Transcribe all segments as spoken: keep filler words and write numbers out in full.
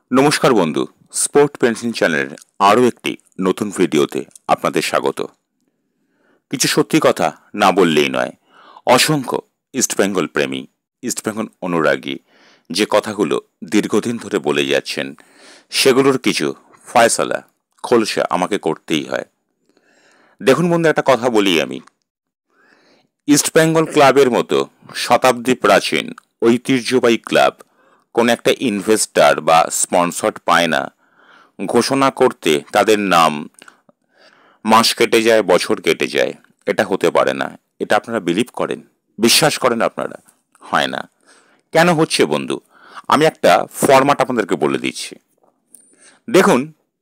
নমস্কার বন্ধু, sport pencil চ্যানেলের আরও একটি নতুন ভিডিওতে আপনাদের স্বাগত। কিছু সত্যি কথা না বললেই নয়। অসংখ্য ইস্টবেঙ্গল প্রেমী, ইস্টবেঙ্গল অনুরাগী যে কথাগুলো দীর্ঘদিন ধরে বলে যাচ্ছেন, সেগুলোর কিছু ফয়সালা খোলসা আমাকে করতেই হয়। দেখুন বন্ধু, একটা কথা বলি আমি। ইস্টবেঙ্গল ক্লাবের মতো শতাব্দী প্রাচীন ঐতিহ্যবাহী ক্লাব কোন একটা ইনভেস্টার বা স্পন্সর পায় না ঘোষণা করতে। তাদের নাম মাস কেটে যায়, বছর কেটে যায়। এটা হতে পারে না। এটা আপনারা বিলিভ করেন, বিশ্বাস করেন? আপনারা হয় না। কেন হচ্ছে বন্ধু? আমি একটা ফরম্যাট আপনাদেরকে বলে দিচ্ছি। দেখুন,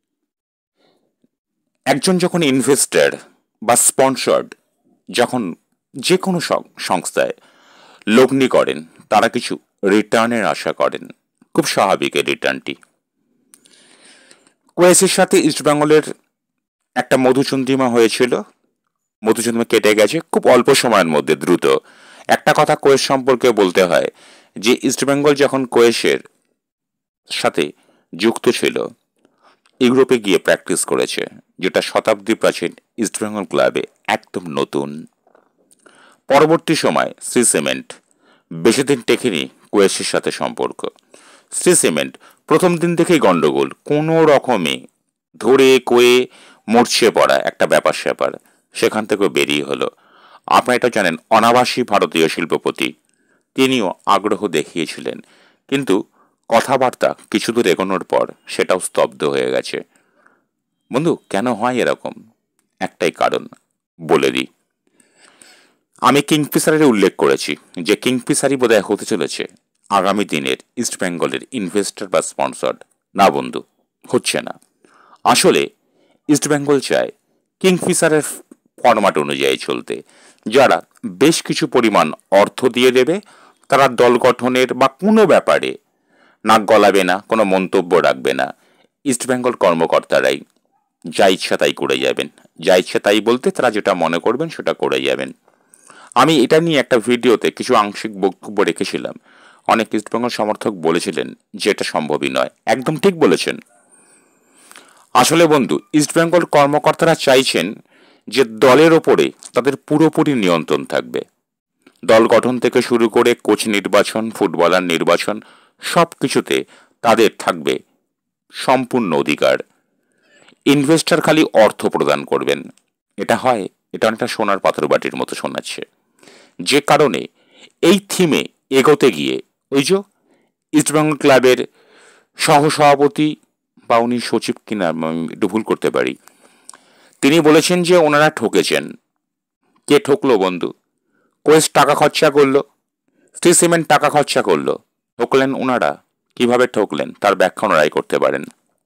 একজন যখন ইনভেস্টার বা স্পন্সর্ড যখন যে কোনো সংস্থায় লগ্নি করেন, তারা কিছু রিটার্নের আশা করেন। খুব স্বাভাবিক এই রিটার্নটি। কোয়েসের সাথে ইস্টবেঙ্গলের একটা মধুচন্দ্রিমা হয়েছিল, মধুচন্দ্রিমা কেটে গেছে খুব অল্প সময়ের মধ্যে, দ্রুত। একটা কথা কোয়েস সম্পর্কে বলতে হয় যে ইস্টবেঙ্গল যখন কোয়েসের সাথে যুক্ত ছিল, ইউরোপে গিয়ে প্র্যাকটিস করেছে, যেটা শতাব্দী প্রাচীন ইস্টবেঙ্গল ক্লাবে একদম নতুন। পরবর্তী সময় শ্রী সিমেন্ট বেশি দিন টেকেনি কোয়েসের সাথে সম্পর্ক। শ্রী সিমেন্ট প্রথম দিন থেকেই গন্ডগোল, কোনো রকমে ধরে কয়ে মরছে পড়া একটা ব্যাপার স্যাপার, সেখান থেকে বেরিয়ে হলো। আপনারা এটা জানেন, অনাবাসী ভারতীয় শিল্পপতি, তিনিও আগ্রহ দেখিয়েছিলেন, কিন্তু কথাবার্তা কিছু দূর এগোনোর পর সেটাও স্তব্ধ হয়ে গেছে। বন্ধু, কেন হয় এরকম? একটাই কারণ বলে দিই। আমি কিংফিশারের উল্লেখ করেছি যে কিংফিশারই বোধহয় হতে চলেছে আগামী দিনের ইস্টবেঙ্গলের ইনভেস্টর বা স্পন্সর। না বন্ধু, হচ্ছে না। আসলে ইস্টবেঙ্গল চায় কিংফিশারের ফরম্যাট অনুযায়ী চলতে। যারা বেশ কিছু পরিমাণ অর্থ দিয়ে দেবে, তারা দল গঠনের বা কোনো ব্যাপারে নাক গলাবে না, কোনো মন্তব্য রাখবে না। ইস্টবেঙ্গল কর্মকর্তারাই যা ইচ্ছা তাই করে যাবেন। যা ইচ্ছা তাই বলতে তারা যেটা মনে করবেন সেটা করে যাবেন। আমি এটা নিয়ে একটা ভিডিওতে কিছু আংশিক বক্তব্য রেখেছিলাম। অনেক ইস্টবেঙ্গল সমর্থক বলেছিলেন যে এটা সম্ভবই নয়। একদম ঠিক বলেছেন। আসলে বন্ধু, ইস্টবেঙ্গল কর্মকর্তারা চাইছেন যে দলের ওপরে তাদের পুরোপুরি নিয়ন্ত্রণ থাকবে। দল গঠন থেকে শুরু করে কোচ নির্বাচন, ফুটবলার নির্বাচন, সব কিছুতে তাদের থাকবে সম্পূর্ণ অধিকার। ইনভেস্টর খালি অর্থ প্রদান করবেন। এটা হয়, এটা অনেকটা সোনার পাথর বাটির মতো শোনাচ্ছে। যে কারণে এই থিমে এগোতে গিয়ে ওই যে ইস্টবেঙ্গল ক্লাবের সহসভাপতি বা উনি সচিব কিনা, আমি একটু ভুল করতে পারি, তিনি বলেছেন যে ওনারা ঠকেছেন। কে ঠকলো বন্ধু? কোয়েস টাকা খরচা করলো, শ্রী সিমেন্ট টাকা খরচা করলো, ঠকলেন ওনারা। কিভাবে ঠকলেন তার ব্যাখ্যা ওনারাই করতে পারেন।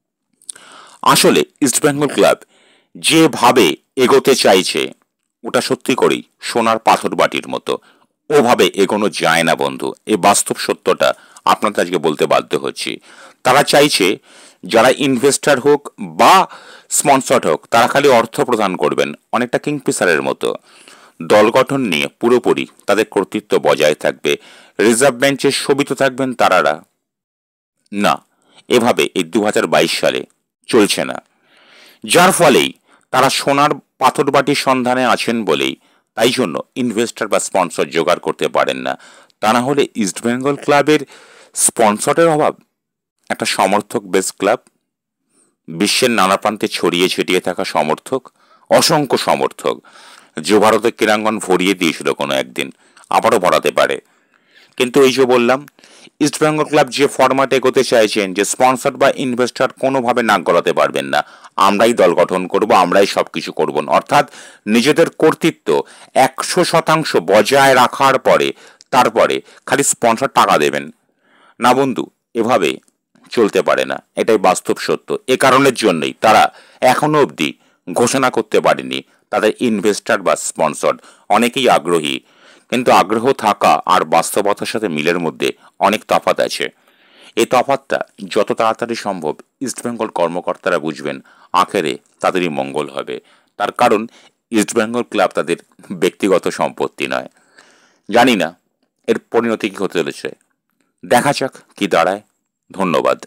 আসলে ইস্টবেঙ্গল ক্লাব যেভাবে এগোতে চাইছে, ওটা সত্যি করেই সোনার পাথর বাটির মতো। ওভাবে এগোনো যায় না বন্ধু। এই বাস্তব সত্যটা আপনাদের আজকে বলতে বাধ্য হচ্ছি। তারা চাইছে যারা ইনভেস্টার হোক বা স্পন্সর হোক, তারা খালি অর্থ প্রদান করবেন, অনেকটা কিংফিশারের মতো। দল গঠন নিয়ে পুরোপুরি তাদের কর্তৃত্ব বজায় থাকবে। রিজার্ভ বেঞ্চে শোভিত থাকবেন তারারা। না, এভাবে এই দু হাজার বাইশ সালে চলছে না। যার ফলেই তারা সোনার পাথর বাটির সন্ধানে আছেন বলেই তাই জন্য ইনভেস্টর বা স্পন্সর জোগাড় করতে পারেন না। তা না হলে ইস্টবেঙ্গল ক্লাবের স্পন্সরের অভাব। একটা সমর্থক বেস ক্লাব, বিশ্বের নানা প্রান্তে ছড়িয়ে ছিটিয়ে থাকা সমর্থক, অসংখ্য সমর্থক, যে ভারতের ক্রীড়াঙ্গন ভরিয়ে দিয়েছিল কোনো একদিন, আবারও ভরাতে পারে। কিন্তু এই যে বললাম, ইস্টবেঙ্গল ক্লাব যে ফরম্যাটে এগোতে চাইছেন, যে স্পন্সর বা ইনভেস্টর কোনোভাবে নাক গলাতে পারবেন না, আমরাই দল গঠন করব, আমরাই সব কিছু করব, অর্থাৎ নিজেদের কর্তৃত্ব একশো শতাংশ বজায় রাখার পরে তারপরে খালি স্পন্সর টাকা দেবেন না বন্ধু। এভাবে চলতে পারে না, এটাই বাস্তব সত্য। এ কারণের জন্যই তারা এখনো অবধি ঘোষণা করতে পারেনি তাদের ইনভেস্টর বা স্পন্সর। অনেকেই আগ্রহী, কিন্তু আগ্রহ থাকা আর বাস্তবতার সাথে মিলের মধ্যে অনেক তফাৎ আছে। এই তফাৎটা যত তাড়াতাড়ি সম্ভব ইস্টবেঙ্গল কর্মকর্তারা বুঝবেন, আখেরে তাদেরই মঙ্গল হবে। তার কারণ ইস্টবেঙ্গল ক্লাব তাদের ব্যক্তিগত সম্পত্তি নয়। জানি না এর পরিণতি কী হতে চলেছে, দেখা যাক কি দাঁড়ায়। ধন্যবাদ।